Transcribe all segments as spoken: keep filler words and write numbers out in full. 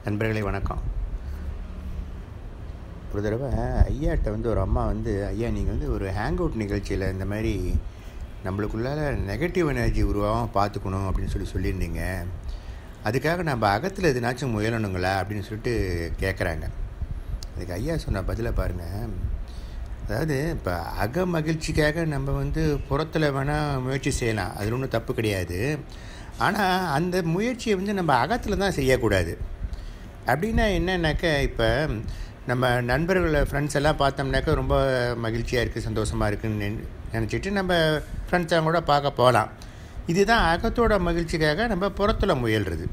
நண்பர்களே வணக்கம். ஒரு தடவை ஐயாட்ட வந்து ஒரு அம்மா வந்து, ஐயா நீங்கள் வந்து ஒரு ஹேங் அவுட் நிகழ்ச்சியில் இந்த மாதிரி நம்மளுக்குள்ளார நெகட்டிவ் எனர்ஜி உருவாகாமல் பார்த்துக்கணும் அப்படின்னு சொல்லி சொல்லியிருந்தீங்க. அதுக்காக நம்ம அகத்தில் எதுனாச்சும் முயலணுங்களா அப்படின்னு சொல்லிட்டு கேட்குறாங்க. அதுக்கு ஐயா சொன்ன பதிலை பாருங்கள். அதாவது இப்போ அக மகிழ்ச்சிக்காக நம்ம வந்து புறத்தில் வேணால் முயற்சி செய்யலாம், அதில் ஒன்றும் தப்பு கிடையாது. ஆனால் அந்த முயற்சியை வந்து நம்ம அகத்தில் தான் செய்யக்கூடாது. அப்படின்னா என்னன்னாக்கா, இப்போ நம்ம நண்பர்களை ஃப்ரெண்ட்ஸ் எல்லாம் பார்த்தோம்னாக்கா ரொம்ப மகிழ்ச்சியாக இருக்குது, சந்தோஷமாக இருக்குதுன்னு நினச்சிட்டு நம்ம ஃப்ரெண்ட்ஸாக கூட பார்க்க போகலாம். இதுதான் அகத்தோட மகிழ்ச்சிக்காக நம்ம புறத்தில் முயல்றது.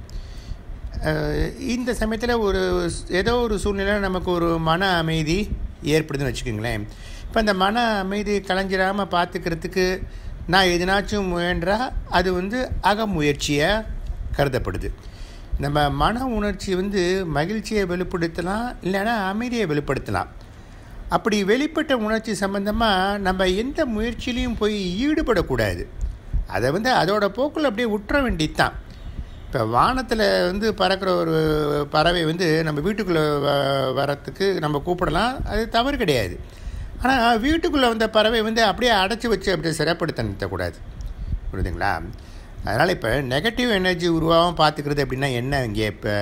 இந்த சமயத்தில் ஒரு ஏதோ ஒரு சூழ்நிலை நமக்கு ஒரு மன அமைதி ஏற்படுதுன்னு வச்சுக்கோங்களேன். இப்போ அந்த மன அமைதி கலைஞ்சிடாமல் பார்த்துக்கிறதுக்கு நான் எதுனாச்சும் முயன்றா அது வந்து அக முயற்சியாக கருதப்படுது. நம்ம மன உணர்ச்சி வந்து மகிழ்ச்சியை வெளிப்படுத்தலாம், இல்லைன்னா அமைதியை வெளிப்படுத்தலாம். அப்படி வெளிப்பட்ட உணர்ச்சி சம்பந்தமாக நம்ம எந்த முயற்சியிலையும் போய் ஈடுபடக்கூடாது. அதை வந்து அதோட போக்கில் அப்படியே விட்டுற வேண்டியது தான். இப்போ வானத்தில் வந்து பறக்கிற ஒரு பறவை வந்து நம்ம வீட்டுக்குள்ளே வ வரத்துக்கு நம்ம கூப்பிடலாம், அது தவறு கிடையாது. ஆனால் வீட்டுக்குள்ளே வந்த பறவை வந்து அப்படியே அடைச்சி வச்சு அப்படியே சிறப்படுத்த நிறுத்தக்கூடாது, புரியுதுங்களா? அதனால் இப்போ நெகட்டிவ் எனர்ஜி உருவாகவும் பார்த்துக்கிறது அப்படின்னா என்ன இங்கே? இப்போ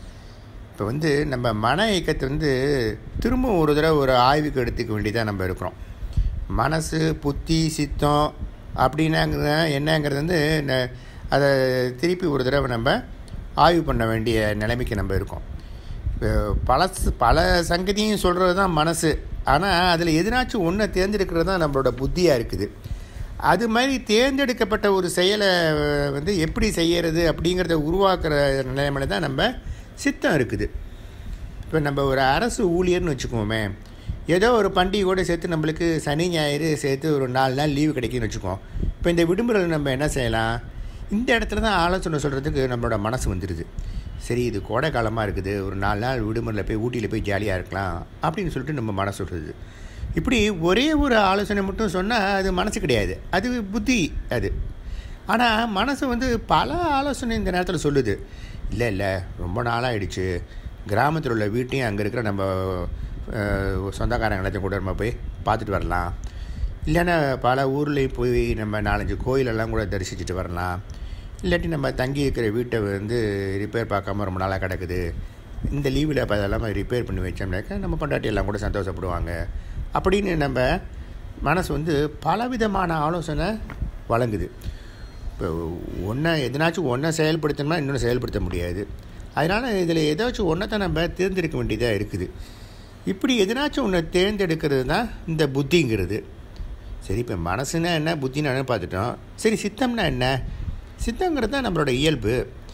இப்போ வந்து நம்ம மன இயக்கத்தை வந்து திரும்ப ஒரு தடவை ஒரு ஆய்வுக்கு எடுத்துக்க வேண்டியதாக நம்ம இருக்கிறோம். மனசு, புத்தி, சித்தம் அப்படின்னாங்கிறது என்னங்கிறது வந்து அதை திருப்பி ஒரு தடவை நம்ம ஆய்வு பண்ண வேண்டிய நிலைமைக்கு நம்ம இருக்கோம். இப்போ பழசு பல சங்கதியும் சொல்கிறது தான் மனசு. ஆனால் அதில் எதுனாச்சும் ஒன்றை தேர்ந்தெடுக்கிறது தான் நம்மளோட புத்தியாக இருக்குது. அது மாதிரி தேர்ந்தெடுக்கப்பட்ட ஒரு செயலை வந்து எப்படி செய்கிறது அப்படிங்கிறத உருவாக்குற நிலைமையில தான் நம்ம சித்தம் இருக்குது. இப்போ நம்ம ஒரு அரசு ஊழியர்னு வச்சுக்குவோமே, ஏதோ ஒரு பண்டிகையோடு சேர்த்து நம்மளுக்கு சனி ஞாயிறு சேர்த்து ஒரு நாலு நாள் லீவு கிடைக்குன்னு வச்சுக்குவோம். இப்போ இந்த விடுமுறையில் நம்ம என்ன செய்யலாம்? இந்த இடத்துல தான் ஆலோசனை சொல்கிறதுக்கு நம்மளோட மனசு வந்துடுது. சரி, இது கோடை காலமாக இருக்குது, ஒரு நாலு நாள் விடுமுறையில் போய் ஊட்டியில் போய் ஜாலியாக இருக்கலாம் அப்படின்னு சொல்லிட்டு நம்ம மனசு சொல்கிறது. இப்படி ஒரே ஒரு ஆலோசனை மட்டும் சொன்னால் அது மனசு கிடையாது, அது புத்தி அது. ஆனால் மனசு வந்து பல ஆலோசனை இந்த நேரத்தில் சொல்லுது. இல்லை இல்லை ரொம்ப நாளாகிடுச்சு, கிராமத்தில் உள்ள வீட்டையும் அங்கே இருக்கிற நம்ம சொந்தக்காரங்க எல்லாத்தையும் கூட நம்ம போய் பார்த்துட்டு வரலாம், இல்லைன்னா பல ஊர்லேயும் போய் நம்ம நாலஞ்சு கோயிலெல்லாம் கூட தரிசிச்சுட்டு வரலாம், இல்லாட்டி நம்ம தங்கி இருக்கிற வீட்டை வந்து ரிப்பேர் பார்க்காம ரொம்ப நாளாக கிடக்குது, இந்த லீவில் இப்போ அதெல்லாம் ரிப்பேர் பண்ணி வச்சோம்னாக்கா நம்ம பொண்டாட்டி எல்லாம் கூட சந்தோஷப்படுவாங்க அப்படின்னு நம்ம மனசு வந்து பலவிதமான ஆலோசனை வழங்குது. இப்போ ஒன்றை எதனாச்சும் ஒன்றை செயல்படுத்தணும்னா இன்னொன்று செயல்படுத்த முடியாது. அதனால் இதில் ஏதாச்சும் ஒன்றை தான் நம்ம தேர்ந்தெடுக்க வேண்டியதாக இருக்குது. இப்படி எதனாச்சும் ஒன்றை தேர்ந்தெடுக்கிறது தான் இந்த புத்திங்கிறது. சரி, இப்போ மனசுனா என்ன, புத்தின்னு என்ன பார்த்துட்டோம். சரி, சித்தம்னா என்ன? சித்தங்கிறது தான் நம்மளோட இயல்பு,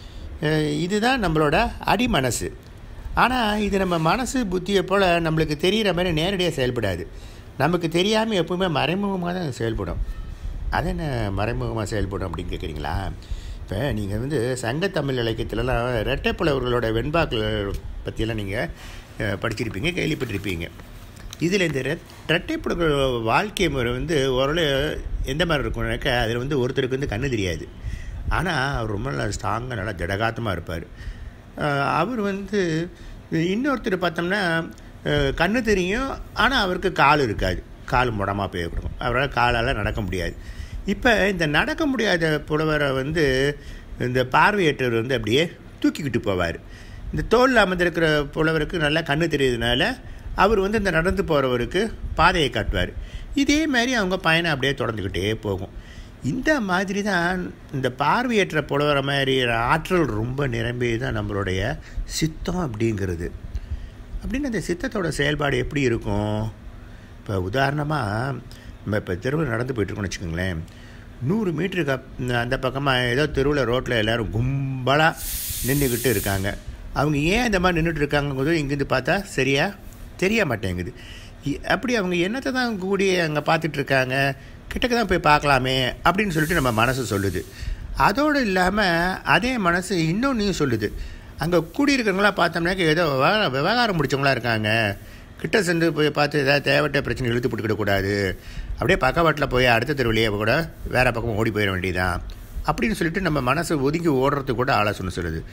இதுதான் நம்மளோட அடி மனசு. ஆனால் இது நம்ம மனசு புத்தியை போல் நம்மளுக்கு தெரிகிற மாதிரி நேரடியாக செயல்படாது. நமக்கு தெரியாமல் எப்பவுமே மறைமுகமாக தான் செயல்படும். அது என்ன மறைமுகமாக செயல்படும் அப்படின்னு கேட்குறீங்களா? இப்போ நீங்கள் வந்து சங்கத்தமிழ் இலக்கியத்திலலாம் ரெட்டைப்புலவர்களோட வெண்பாக்கள் பற்றியெல்லாம் நீங்கள் படிச்சிருப்பீங்க, கேள்விப்பட்டிருப்பீங்க. இதில் இந்த ரெ ரெட்டைப்புலவர்கள் வாழ்க்கை முறை வந்து ஓரளவு எந்த மாதிரி இருக்கும்னாக்கா, அதில் வந்து ஒருத்தருக்கு வந்து கண்ணு தெரியாது, ஆனால் அவர் ரொம்ப நல்லா ஸ்ட்ராங்காக நல்லா ஜடகாத்தமாக இருப்பார். அவர் வந்து இன்னொருத்தர் பார்த்தோம்னா கண்ணு தெரியும், ஆனால் அவருக்கு கால் இருக்காது, கால் முடமாக போய் கொடுக்கும், அவரால் காலால் நடக்க முடியாது. இப்போ இந்த நடக்க முடியாத புலவரை வந்து இந்த பார்வையற்றவர் வந்து அப்படியே தூக்கிக்கிட்டு போவார். இந்த தோளில் அமர்ந்திருக்கிற புலவருக்கு நல்லா கண்ணு தெரியுதுனால அவர் வந்து இந்த நடந்து போகிறவருக்கு பாதையை காட்டுவார். இதே மாதிரி அவங்க பயணம் அப்படியே தொடர்ந்துக்கிட்டே போகும். இந்த மாதிரி தான் இந்த பார்வையற்ற புலவர மாதிரி ஆற்றல் ரொம்ப நிரம்பி தான் நம்மளுடைய சித்தம் அப்படிங்கிறது. அப்படின்னு அந்த சித்தத்தோட செயல்பாடு எப்படி இருக்கும்? இப்போ உதாரணமாக நம்ம இப்போ தெருவில் நடந்து போய்ட்டுருக்கோம்னு வச்சுக்கோங்களேன். நூறு மீட்டருக்கு அப் அந்த பக்கமாக ஏதோ தெருவில் ரோட்டில் எல்லோரும் கும்பலாக நின்றுக்கிட்டு இருக்காங்க. அவங்க ஏன் இந்த மாதிரி நின்றுட்டு இருக்காங்கிறது இங்கேருந்து பார்த்தா சரியாக தெரிய மாட்டேங்குது. அப்படி அவங்க என்னத்தை தான் கூடி அங்கே பார்த்துட்ருக்காங்க, கிட்டக்க தான் போய் பார்க்கலாமே அப்படின்னு சொல்லிட்டு நம்ம மனசு சொல்லுது. அதோடு இல்லாமல் அதே மனசு இன்னொன்றையும் சொல்லுது. அங்கே கூடியிருக்கிறவங்களாம் பார்த்தோம்னாக்க ஏதோ விவகாரம் முடித்தவங்களாக இருக்காங்க, கிட்ட சென்று போய் பார்த்து ஏதாவது தேவைட்ட பிரச்சனை இழுத்து போட்டுக்கிடக்கூடாது, அப்படியே பக்கவாட்டில் போய் அடுத்த தெருவிலேயே கூட வேறு பக்கம் ஓடி போயிட வேண்டியதான் அப்படின்னு சொல்லிட்டு நம்ம மனசு ஒதுங்கி ஓடுறதுக்கு கூட ஆலோசனை சொல்லுது.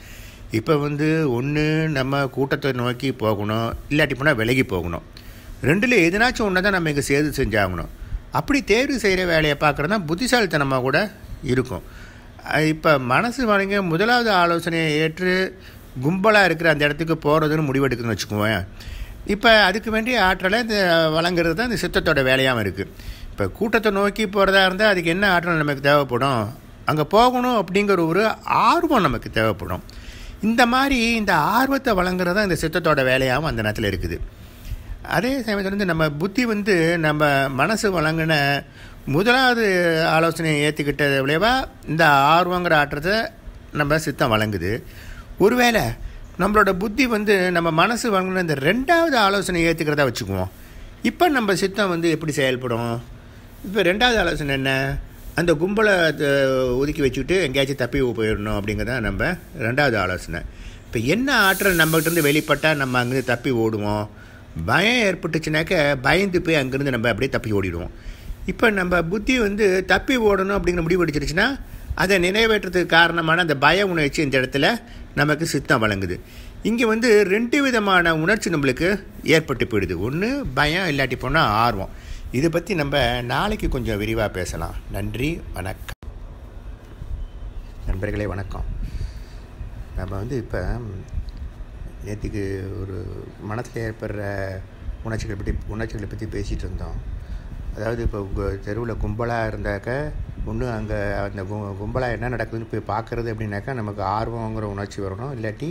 இப்போ வந்து ஒன்று நம்ம கூட்டத்தை நோக்கி போகணும், இல்லாட்டி போனால் விலகி போகணும். ரெண்டில் எதுனாச்சும் ஒன்று தான் நம்ம இங்கே சேர்ந்து செஞ்சாகணும். அப்படி தேர்வு செய்கிற வேலையை பார்க்குறது தான் புத்திசாலித்தனமாக கூட இருக்கும். இப்போ மனசு வழங்க முதலாவது ஆலோசனையை ஏற்று கும்பலாக இருக்கிற அந்த இடத்துக்கு போகிறதுன்னு முடிவெடுக்குன்னு வச்சுக்குவேன். இப்போ அதுக்கு வேண்டிய ஆற்றலை இந்த வழங்குறது தான் இந்த சித்தத்தோட வேலையாகவும் இருக்குது. இப்போ கூட்டத்தை நோக்கி போகிறதா இருந்தால் அதுக்கு என்ன ஆற்றல் நமக்கு தேவைப்படும்? அங்கே போகணும் அப்படிங்கிற ஒரு ஆர்வம் நமக்கு தேவைப்படும். இந்த மாதிரி இந்த ஆர்வத்தை வழங்குறது தான் இந்த சித்தத்தோட வேலையாகவும் அந்த நேரத்தில் இருக்குது. அதே சமயத்தில் வந்து நம்ம புத்தி வந்து நம்ம மனசு வழங்கின முதலாவது ஆலோசனையை ஏற்றுக்கிட்ட விளைவாக இந்த ஆர்வங்கிற ஆற்றத்தை நம்ம சித்தம் வழங்குது. ஒருவேளை நம்மளோட புத்தி வந்து நம்ம மனசு வழங்கின இந்த ரெண்டாவது ஆலோசனையை ஏற்றுக்கிறதா வச்சுக்குவோம். இப்போ நம்ம சித்தம் வந்து எப்படி செயல்படும்? இப்போ ரெண்டாவது ஆலோசனை என்ன? அந்த கும்பலை ஒதுக்கி வச்சுக்கிட்டு எங்கேயாச்சும் தப்பி போயிடணும் அப்படிங்கிறதான் நம்ம ரெண்டாவது ஆலோசனை. இப்போ என்ன ஆற்றல் நம்மகிட்டேருந்து வெளிப்பட்டால் நம்ம அங்கேருந்து தப்பி ஓடுவோம்? பயம் ஏற்பட்டுச்சுனாக்க பயந்து போய் அங்கேருந்து நம்ம அப்படியே தப்பி ஓடிடுவோம். இப்போ நம்ம புத்தி வந்து தப்பி ஓடணும் அப்படிங்கிற முடிவு எடுத்துருச்சுன்னா அதை நிறைவேற்றத்துக்கு காரணமான அந்த பய உணர்ச்சி இந்த இடத்துல நமக்கு சித்தம் வழங்குது. இங்கே வந்து ரெண்டு விதமான உணர்ச்சி நம்மளுக்கு ஏற்பட்டு போயிடுது. ஒன்று பயம், இல்லாட்டி போனால் ஆர்வம். இதை பற்றி நம்ம நாளைக்கு கொஞ்சம் விரிவாக பேசலாம். நன்றி, வணக்கம். நண்பர்களே வணக்கம். நம்ம வந்து இப்போ நேற்றுக்கு ஒரு மனசில் ஏற்படுற உணர்ச்சிகளை பற்றி உணர்ச்சிகளை பற்றி பேசிகிட்டு இருந்தோம். அதாவது இப்போ உங்கள் தெருவில் கும்பலாக இருந்தாக்க ஒன்று அங்கே அந்த கு கும்பலாக என்ன நடக்குதுன்னு போய் பார்க்குறது அப்படின்னாக்கா நமக்கு ஆர்வங்கிற உணர்ச்சி வரணும். இல்லாட்டி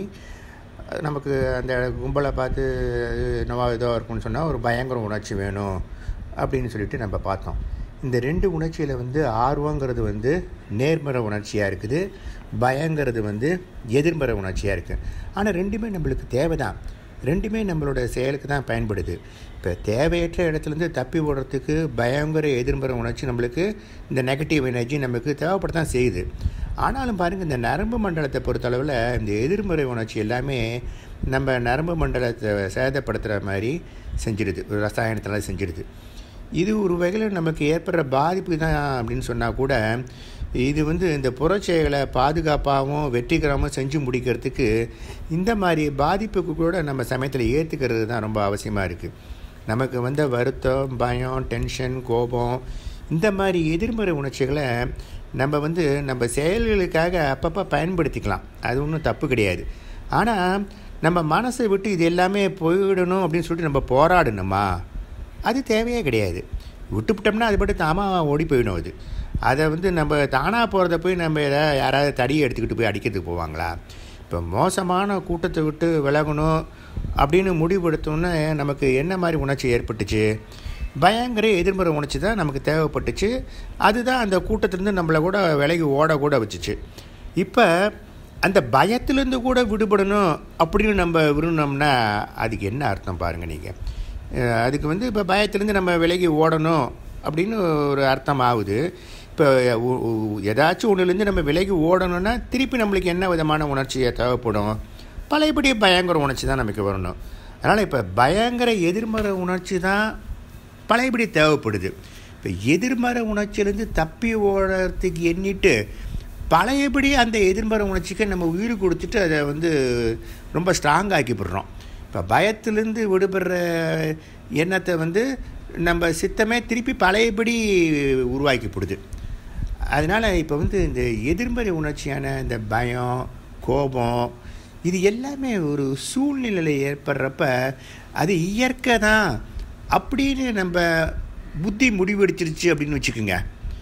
நமக்கு அந்த கும்பலை பார்த்து என்னவா ஏதோ இருக்குன்னு சொன்னால் ஒரு பயங்கர உணர்ச்சி வேணும் அப்படின்னு சொல்லிட்டு நம்ம பார்த்தோம். இந்த ரெண்டு உணர்ச்சியில் வந்து ஆர்வங்கிறது வந்து நேர்மறை உணர்ச்சியாக இருக்குது, பயங்கிறது வந்து எதிர்மறை உணர்ச்சியாக இருக்குது. ஆனால் ரெண்டுமே நம்மளுக்கு தேவை தான், ரெண்டுமே நம்மளோட செயலுக்கு தான் பயன்படுது. இப்போ தேவையற்ற இடத்துலேருந்து தப்பி ஓடுறதுக்கு பயங்கர எதிர்மறை உணர்ச்சி நம்மளுக்கு இந்த நெகட்டிவ் எனர்ஜி நமக்கு தேவைப்பட தான் செய்யுது. ஆனாலும் பாருங்கள், இந்த நரம்பு மண்டலத்தை பொறுத்தளவில் இந்த எதிர்மறை உணர்ச்சி எல்லாமே நம்ம நரம்பு மண்டலத்தை சேதப்படுத்துகிற மாதிரி செஞ்சிடுது, ஒரு ரசாயனத்தினால செஞ்சிடுது. இது ஒரு வகையில் நமக்கு ஏற்படுற பாதிப்பு தான் அப்படின்னு சொன்னால் கூட இது வந்து இந்த புறச்செயலை பாதுகாப்பாகவும் வெற்றிகரமாக செஞ்சு முடிக்கிறதுக்கு இந்த மாதிரி பாதிப்புக்கு கூட நம்ம சமயத்தில் ஏற்றுக்கிறது தான் ரொம்ப அவசியமாக இருக்குது. நமக்கு வந்த வருத்தம், பயம், டென்ஷன், கோபம், இந்த மாதிரி எதிர்மறை உணர்ச்சிகளை நம்ம வந்து நம்ம செயல்களுக்காக அப்பப்போ பயன்படுத்திக்கலாம், அது ஒன்றும் தப்பு கிடையாது. ஆனால் நம்ம மனசை விட்டு இது எல்லாமே போயிடணும் அப்படின்னு சொல்லிட்டு நம்ம போராடணுமா? அது தேவையே கிடையாது. விட்டுவிட்டோம்னா அது பட்டு தாமாக ஓடி போயிடும். அது அதை வந்து நம்ம தானாக போகிறத போய் நம்ம எதாவது யாராவது தடியை எடுத்துக்கிட்டு போய் அடிக்கிறதுக்கு போவாங்களா? இப்போ மோசமான கூட்டத்தை விட்டு விலகணும் அப்படின்னு முடிவெடுத்தோன்னே நமக்கு என்ன மாதிரி உணர்ச்சி ஏற்பட்டுச்சு? பயங்கர எதிர்மறை உணர்ச்சி தான் நமக்கு தேவைப்பட்டுச்சு. அதுதான் அந்த கூட்டத்திலேருந்து நம்மளை கூட விலகி ஓட கூட வச்சுச்சு. இப்போ அந்த பயத்திலேருந்து கூட விடுபடணும் அப்படின்னு நம்ம விரும்பினோம்னா அதுக்கு என்ன அர்த்தம் பாருங்கள் நீங்கள். அதுக்கு வந்து இப்போ பயத்திலேருந்து நம்ம விலகி ஓடணும் அப்படின்னு ஒரு அர்த்தம் ஆகுது. இப்போ ஏதாச்சும் ஒன்றுலேருந்து நம்ம விலகி ஓடணுன்னா திருப்பி நம்மளுக்கு என்ன விதமான உணர்ச்சியை தேவைப்படும்? பழையபடி பயங்கர உணர்ச்சி தான் நமக்கு வரணும். அதனால் இப்போ பயங்கர எதிர்மறை உணர்ச்சி தான் பழையபடி தேவைப்படுது. இப்போ எதிர்மறை உணர்ச்சியிலேருந்து தப்பி ஓடுறதுக்கு எண்ணிட்டு பழையபடி அந்த எதிர்மறை உணர்ச்சிக்கு நம்ம உயிர் கொடுத்துட்டு அதை வந்து ரொம்ப ஸ்ட்ராங் ஆக்கிவிடுறோம். இப்போ பயத்திலேருந்து விடுபடுற எண்ணத்தை வந்து நம்ம சித்தமே திருப்பி பழையபடி உருவாக்கிப்படுது. அதனால் இப்போ வந்து இந்த எதிர்மறை உணர்ச்சியான இந்த பயம், கோபம், இது எல்லாமே ஒரு சூழ்நிலையில் ஏற்படுறப்ப அது இயற்கை தான் அப்படின்னு நம்ம புத்தி முடிவெடுச்சிருச்சு அப்படின்னு வச்சுக்கோங்க.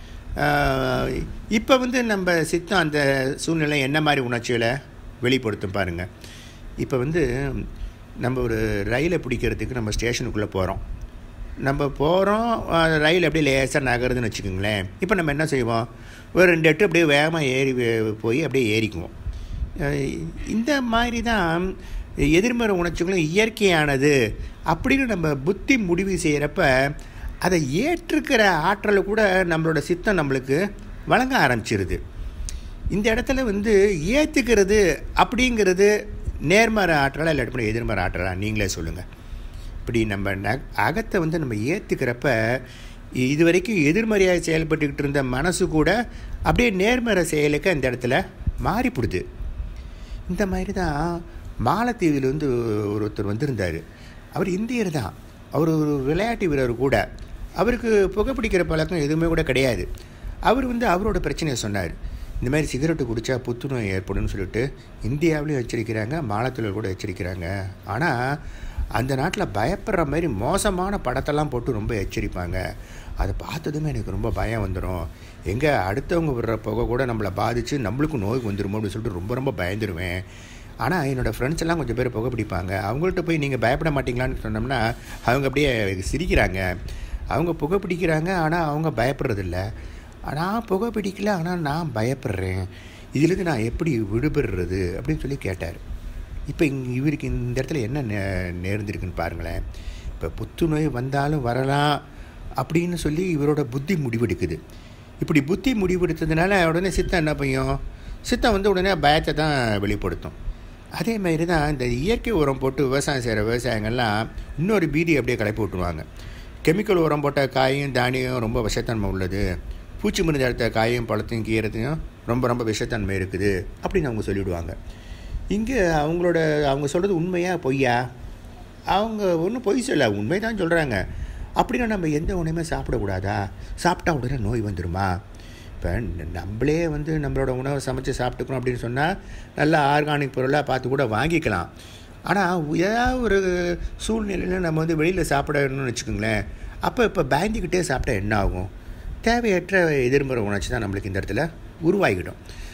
இப்போ வந்து நம்ம சித்தம் அந்த சூழ்நிலை என்ன மாதிரி உணர்ச்சிகளை வெளிப்படுத்தும் பாருங்கள். இப்போ வந்து நம்ம ஒரு ரயிலை பிடிக்கிறதுக்கு நம்ம ஸ்டேஷனுக்குள்ளே போகிறோம். நம்ம போகிறோம், ரயில் அப்படியே லேசாக நகருதுன்னு வச்சுக்கோங்களேன். இப்போ நம்ம என்ன செய்வோம்? ஒரு ரெண்டு எட்டு அப்படியே வேகமாக ஏறி போய் அப்படியே ஏறிக்குவோம். இந்த மாதிரி தான் எதிர்மறை உணர்ச்சிகளும் இயற்கையானது அப்படின்னு நம்ம புத்தி முடிவு செய்கிறப்ப அதை ஏற்றுக்கிற ஆற்றலை கூட நம்மளோட சித்தம் நம்மளுக்கு வழங்க ஆரம்பிச்சிருது. இந்த இடத்துல வந்து ஏற்றுக்கிறது அப்படிங்கிறது நேர்மறை ஆற்றலா இல்லாட்டி எதிர்மறை ஆற்றலா நீங்களே சொல்லுங்கள். இப்படி நம்ம ந அகத்தை வந்து நம்ம ஏற்றுக்கிறப்ப இது வரைக்கும் எதிர்மறையாக செயல்பட்டுக்கிட்டு இருந்த மனசு கூட அப்படியே நேர்மறை செயலுக்கு அந்த இடத்துல மாறிப்படுது. இந்த மாதிரி தான் மாலத்தீவிலேருந்து ஒருத்தர் வந்திருந்தார். அவர் இந்தியர் தான். அவர் ஒரு விளையாட்டு வீரர் கூட. அவருக்கு புகைப்பிடிக்கிற பழக்கம் எதுவுமே கூட கிடையாது. அவர் வந்து அவரோட பிரச்சனையை சொன்னார். இந்த மாதிரி சிகரெட்டு குடித்தா புத்துநோய் ஏற்படும்னு சொல்லிட்டு இந்தியாவிலையும் எச்சரிக்கிறாங்க, மாலத்தீவில் கூட எச்சரிக்கிறாங்க. ஆனால் அந்த நாட்டில் பயப்படுற மாதிரி மோசமான படத்தெல்லாம் போட்டு ரொம்ப எச்சரிப்பாங்க. அதை பார்த்ததுமே எனக்கு ரொம்ப பயம் வந்துடும். எங்கே அடுத்தவங்க விடுற புகை கூட நம்மளை பாதித்து நம்மளுக்கும் நோய் வந்துடுமோ அப்படின்னு சொல்லிட்டு ரொம்ப ரொம்ப பயந்துடுவேன். ஆனால் என்னோடய ஃப்ரெண்ட்ஸ் எல்லாம் கொஞ்சம் பேர் புகை பிடிப்பாங்க. அவங்கள்ட்ட போய் நீங்கள் பயப்பட மாட்டீங்களான்னு சொன்னோம்னா அவங்க அப்படியே சிரிக்கிறாங்க. அவங்க புகை பிடிக்கிறாங்க, ஆனால் அவங்க பயப்படுறதில்ல. நான் புகை பிடிக்கல, ஆனால் நான் பயப்படுறேன். இதுலேருந்து நான் எப்படி விடுபடுறது அப்படின்னு சொல்லி கேட்டார். இப்போ இங் இவருக்கு இந்த இடத்துல என்ன நே நேர்ந்திருக்குன்னு பாருங்களேன். இப்போ புத்துநோய் வந்தாலும் வரலாம் அப்படின்னு சொல்லி இவரோட புத்தி முடிவெடுக்குது. இப்படி புத்தி முடிவெடுத்ததுனால உடனே சித்தம் என்ன செய்யும்? சித்தம் வந்து உடனே பயத்தை தான் வெளிப்படுத்தும். அதே மாதிரி தான் இந்த இயற்கை உரம் போட்டு விவசாயம் செய்கிற விவசாயங்கள்லாம் இன்னொரு பீதி அப்படியே கிளப்பி விட்டுருவாங்க. கெமிக்கல் உரம் போட்ட காயும் தானியம் ரொம்ப விஷத்தன்மை உள்ளது, பூச்சி மருந்து எடுத்த காயும் பழத்தையும் கீரைத்தையும் ரொம்ப ரொம்ப விஷத்தன்மை இருக்குது அப்படின்னு அவங்க சொல்லிவிடுவாங்க. இங்கே அவங்களோட அவங்க சொல்கிறது உண்மையா பொய்யா? அவங்க ஒன்றும் பொய் சொல்ல, உண்மை தான் சொல்கிறாங்க. அப்படின்னா நம்ம எந்த உணவுமே சாப்பிடக்கூடாதா? சாப்பிட்டா உடனே நோய் வந்துடுமா? இப்போ நம்மளே வந்து நம்மளோட உணவை சமைச்சு சாப்பிட்டுக்கணும் அப்படின்னு சொன்னால் நல்லா ஆர்கானிக் பொருளாக பார்த்து கூட வாங்கிக்கலாம். ஆனால் ஏதாவது ஒரு சூழ்நிலையில் நம்ம வந்து வெளியில் சாப்பிடணும்னு வச்சுக்கோங்களேன், அப்போ இப்போ பயந்துக்கிட்டே சாப்பிட்டா என்ன ஆகும்? தேவையற்ற எதிர்மறை உணர்ச்சி தான் நம்மளுக்கு இந்த இடத்துல உருவாகிடும்.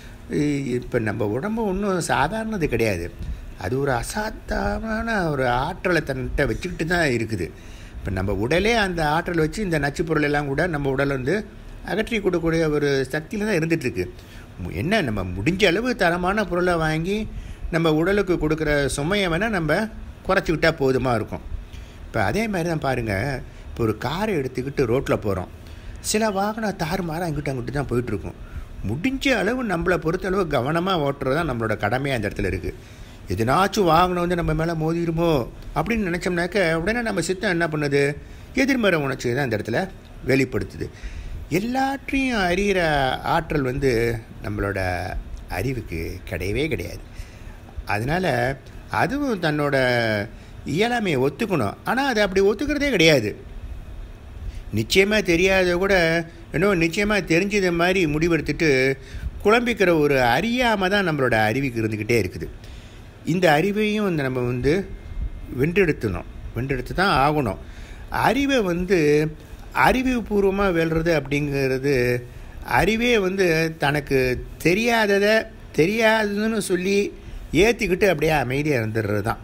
இப்போ நம்ம உடம்பு ஒன்றும் சாதாரணது கிடையாது. அது ஒரு அசாதாரணமான ஒரு ஆற்றலை தன்கிட்ட வச்சுக்கிட்டு தான் இருக்குது. இப்போ நம்ம உடலே அந்த ஆற்றல் வச்சு இந்த நச்சு பொருள் எல்லாம் கூட நம்ம உடல் வந்து அகற்றி கொடுக்கக்கூடிய ஒரு சக்தியில் தான் இருந்துகிட்ருக்கு. என்ன நம்ம முடிஞ்ச அளவு தரமான பொருளை வாங்கி நம்ம உடலுக்கு கொடுக்குற சுமையை வேணால் நம்ம குறைச்சிக்கிட்டால் போதுமாக இருக்கும். இப்போ அதே மாதிரி தான் பாருங்கள், இப்போ ஒரு காரை எடுத்துக்கிட்டு ரோட்டில் போகிறோம். சில வாகனம் தாறுமாறாக அங்கிட்டு அங்கிட்டு தான் போயிட்டுருக்கும். முடிஞ்ச அளவு நம்மளை பொறுத்தளவு கவனமாக ஓட்டுறது தான் நம்மளோட கடமையாக அந்த இடத்துல இருக்குது. எதுனாச்சும் வாகனம் வந்து நம்ம மேலே மோதிடுமோ அப்படின்னு நினச்சோம்னாக்க உடனே நம்ம சித்தம் என்ன பண்ணுது? எதிர்மறை உணர்ச்சி தான் அந்த இடத்துல வெளிப்படுத்துது. எல்லாற்றையும் அறிகிற ஆற்றல் வந்து நம்மளோட அறிவுக்கு கிடையவே கிடையாது. அதனால் அதுவும் தன்னோட இயலாமையை ஒத்துக்கணும். ஆனால் அது அப்படி ஒத்துக்கிறதே கிடையாது. நிச்சயமாக தெரியாத கூட இன்னும் நிச்சயமாக தெரிஞ்சது மாதிரி முடிவெடுத்துட்டு குழம்பிக்கிற ஒரு அறியாமல் தான் நம்மளோட அறிவுக்கு இருந்துக்கிட்டே இருக்குது. இந்த அறிவையும் வந்து நம்ம வந்து வென்றெடுத்துணும், வென்றெடுத்து தான் ஆகணும். அறிவை வந்து அறிவுபூர்வமாக வெல்றது அப்படிங்கிறது, அறிவே வந்து தனக்கு தெரியாததை தெரியாதுன்னு சொல்லி ஏற்றிக்கிட்டு அப்படியே அமைதியாக இருந்துடுறது தான்.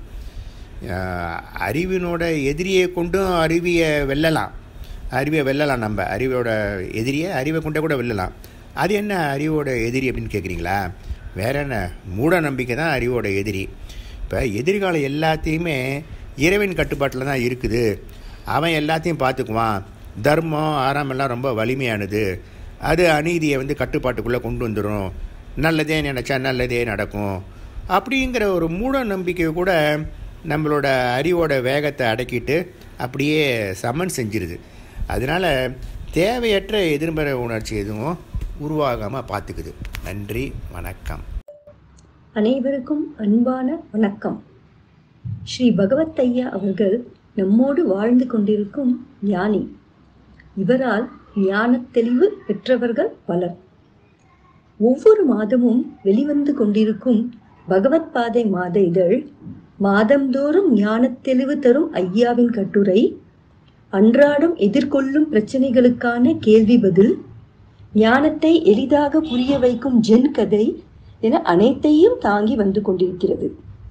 அறிவினோட எதிரியை கொண்டும் அறிவியை வெல்லலாம். அறிவை வெல்லலாம். நம்ம அறிவோட எதிரியை அறிவை கொண்டே கூட வெல்லலாம். அது என்ன அறிவோட எதிரி அப்படின்னு கேட்குறீங்களா? வேற என்ன, மூட நம்பிக்கை தான் அறிவோட எதிரி. இப்போ எதிர்காலம் எல்லாத்தையுமே இறைவன் கட்டுப்பாட்டில் தான் இருக்குது. அவன் எல்லாத்தையும் பார்த்துக்குவான். தர்மம் ஆறாமெல்லாம் ரொம்ப வலிமையானது. அது அநீதியை வந்து கட்டுப்பாட்டுக்குள்ளே கொண்டு வந்துடும். நல்லதே நினச்சா நல்லதே நடக்கும் அப்படிங்கிற ஒரு மூட நம்பிக்கை கூட நம்மளோட அறிவோட வேகத்தை அடக்கிட்டு அப்படியே சமன் செஞ்சிருது. அதனால் தேவையற்ற எதிர்மறை உணர்ச்சி எதுவும் உருவாகாமல் பார்த்துக்குது. நன்றி, வணக்கம். அனைவருக்கும் அன்பான வணக்கம். ஸ்ரீ பகவத் ஐயா அவர்கள் நம்மோடு வாழ்ந்து கொண்டிருக்கும் ஞானி. இவரால் ஞான தெளிவு பெற்றவர்கள் பலர். ஒவ்வொரு மாதமும் வெளிவந்து கொண்டிருக்கும் பகவத் பாதை மாத இதழ், மாதந்தோறும் ஞான தெளிவு தரும் ஐயாவின் கட்டுரை, அன்றாடம் எதிர்கொள்ளும் பிரச்சனைகளுக்கான கேள்வி பதில், ஞானத்தை எளிதாக புரிய வைக்கும் ஜென் கதை என அனைத்தையும் தாங்கி வந்து கொண்டிருக்கிறது.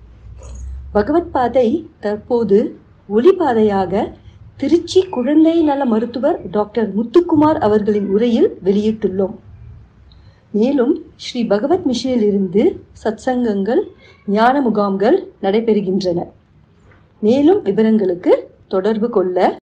பகவத் பாதை தற்போது ஒளிபாதையாக திருச்சி குழந்தை நல மருத்துவர் டாக்டர் முத்துக்குமார் அவர்களின் உரையில் வெளியிட்டுள்ளோம். மேலும் ஸ்ரீ பகவத் மிஷனில் இருந்து சத்சங்கங்கள், ஞான முகாம்கள் நடைபெறுகின்றன. மேலும் விவரங்களுக்கு தொடர்பு கொள்ள